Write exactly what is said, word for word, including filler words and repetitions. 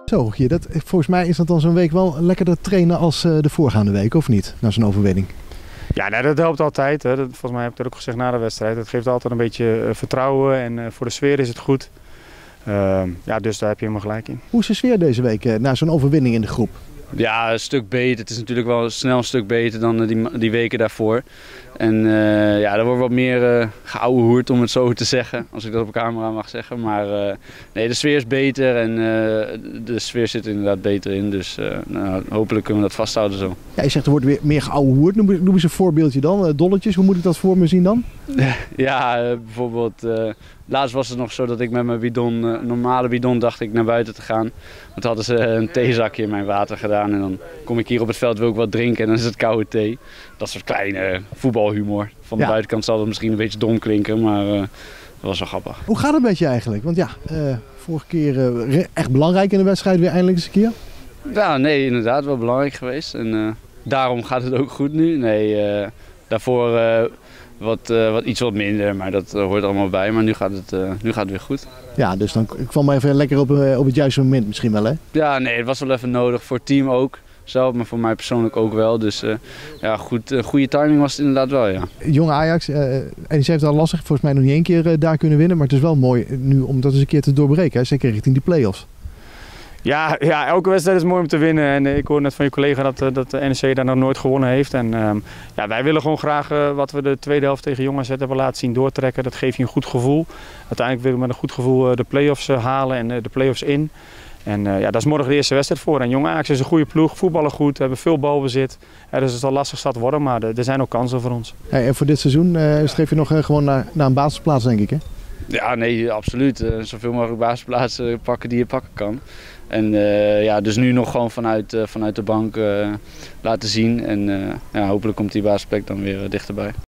Zo, je, dat, volgens mij is dat dan zo'n week wel lekkerder trainen als uh, de voorgaande week, of niet? Na zo'n overwinning. Ja, nou, dat helpt altijd. Hè. Dat, volgens mij heb ik dat ook gezegd na de wedstrijd. Het geeft altijd een beetje uh, vertrouwen en uh, voor de sfeer is het goed. Uh, ja, dus daar heb je helemaal gelijk in. Hoe is de sfeer deze week uh, na zo'n overwinning in de groep? Ja, een stuk beter. Het is natuurlijk wel snel een stuk beter dan die, die weken daarvoor. En uh, ja, er wordt wat meer uh, geouwehoerd, om het zo te zeggen. Als ik dat op camera mag zeggen. Maar uh, nee, de sfeer is beter en uh, de sfeer zit er inderdaad beter in. Dus uh, nou, hopelijk kunnen we dat vasthouden zo. Ja, je zegt er wordt weer meer geouwehoerd. Noem, noem eens een voorbeeldje dan. Uh, dolletjes, hoe moet ik dat voor me zien dan? Ja, uh, bijvoorbeeld... Uh, Laatst was het nog zo dat ik met mijn bidon, uh, normale bidon dacht ik naar buiten te gaan. Want hadden ze een theezakje in mijn water gedaan en dan kom ik hier op het veld, wil ik wat drinken en dan is het koude thee. Dat soort kleine voetbalhumor. Van de ja. buitenkant zal het misschien een beetje dom klinken, maar uh, dat was wel grappig. Hoe gaat het met je eigenlijk? Want ja, uh, vorige keer uh, echt belangrijk in de wedstrijd weer eindelijk eens een keer. Ja, nee, inderdaad wel belangrijk geweest en uh, daarom gaat het ook goed nu. Nee, uh, daarvoor... Uh, Wat, uh, wat, iets wat minder, maar dat uh, hoort allemaal bij. Maar nu gaat, het, uh, nu gaat het weer goed. Ja, dus dan kwam maar even lekker op, uh, op het juiste moment misschien wel, hè? Ja, nee, het was wel even nodig. Voor het team ook zelf, maar voor mij persoonlijk ook wel. Dus uh, ja, goed, uh, goede timing was het inderdaad wel, ja. Jonge Ajax, uh, en ze heeft al lastig, volgens mij nog niet één keer uh, daar kunnen winnen. Maar het is wel mooi nu om dat eens een keer te doorbreken, hè? Zeker richting die play-offs. Ja, ja, elke wedstrijd is mooi om te winnen. En ik hoor net van je collega dat, dat de N E C daar nog nooit gewonnen heeft. En um, ja, wij willen gewoon graag uh, wat we de tweede helft tegen Jong A Z hebben laten zien doortrekken. Dat geeft je een goed gevoel. Uiteindelijk willen we met een goed gevoel uh, de play-offs uh, halen en uh, de play-offs in. En uh, ja, dat is morgen de eerste wedstrijd voor. En Jong Ajax is een goede ploeg, voetballen goed, we hebben veel balbezit. Ja, dus het zal lastig stad worden, maar er zijn ook kansen voor ons. Hey, en voor dit seizoen uh, streef je nog uh, gewoon naar, naar een basisplaats, denk ik, hè? Ja, nee, absoluut. Uh, zoveel mogelijk basisplaatsen pakken die je pakken kan. En uh, ja, dus nu nog gewoon vanuit, uh, vanuit de bank uh, laten zien. En uh, ja, hopelijk komt die basisplek dan weer uh, dichterbij.